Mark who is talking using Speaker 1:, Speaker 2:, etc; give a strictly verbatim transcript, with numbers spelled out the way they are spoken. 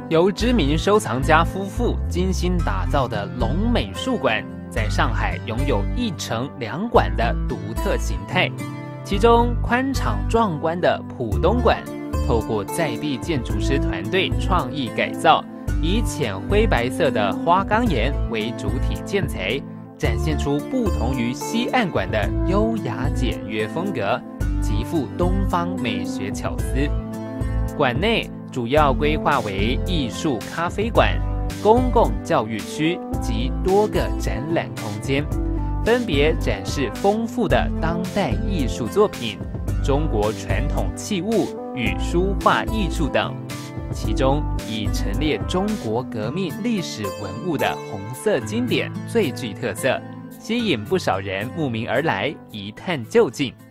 Speaker 1: 由知名收藏家夫妇精心打造的龙美术馆，在上海拥有一城两馆的独特形态。其中宽敞壮观的浦东馆，透过在地建筑师团队创意改造，以浅灰白色的花岗岩为主体建材，展现出不同于西岸馆的优雅简约风格，极富东方美学巧思。馆内主要规划为艺术咖啡馆、公共教育区及多个展览空间，分别展示丰富的当代艺术作品、中国传统器物与书画艺术等。其中以陈列中国革命历史文物的红色经典最具特色，吸引不少人慕名而来一探究竟。